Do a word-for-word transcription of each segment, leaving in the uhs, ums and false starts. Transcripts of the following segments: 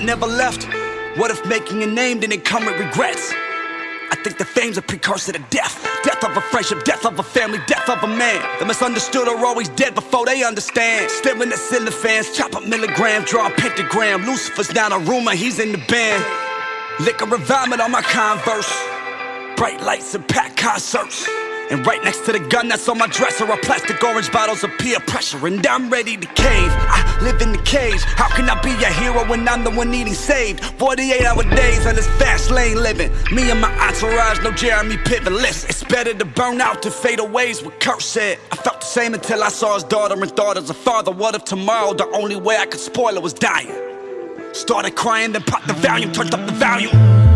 never left? What if making a name didn't come with regrets? I think the fame's a precursor to death. Death of a friendship, death of a family, death of a man. The misunderstood are always dead before they understand. Staring at ceiling fans, chop up milligrams, draw a pentagram. Lucifer's not a rumor, he's in the band. Liquor and vomit on my Converse. Bright lights and packed concerts. And right next to the gun that's on my dresser are plastic orange bottles of peer pressure. And I'm ready to cave, I live in the cage. How can I be a hero when I'm the one needing saved? Forty-eight hour days on this fast lane living. Me and my entourage, no Jeremy Piven. Listen, it's better to burn out than fade away is what Kurt said. I felt the same until I saw his daughter and thought as a father, what if tomorrow the only way I could spoil it was dying? Started crying, then popped the volume, turned up the volume.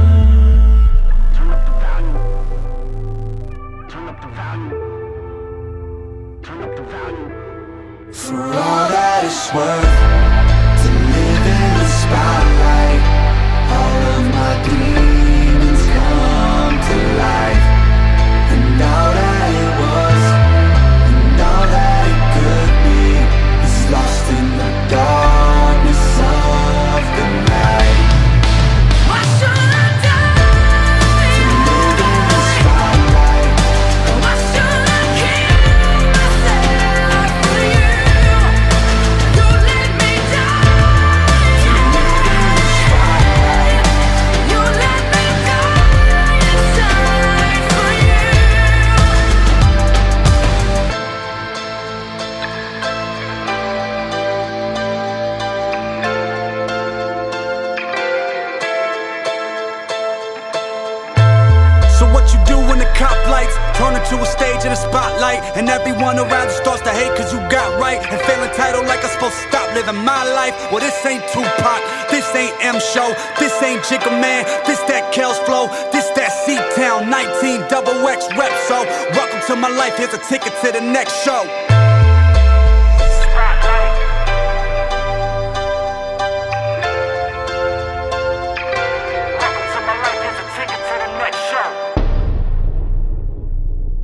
For all that it's worth, to live in the spotlight, all of my demons come to life. And all that it was, and all that it could be, is lost in the darkness of the night. Why should I die? To live in the spotlight. Why should I kill myself for you? So what you do when the cop lights turn into a stage in a spotlight, and everyone around you starts to hate cause you got right, and feel entitled like I'm supposed to stop living my life? Well, this ain't Tupac, this ain't M Show, this ain't Jigga Man, this that Kells Flow, this that C-Town nineteen double X rep. So welcome to my life, here's a ticket to the next show.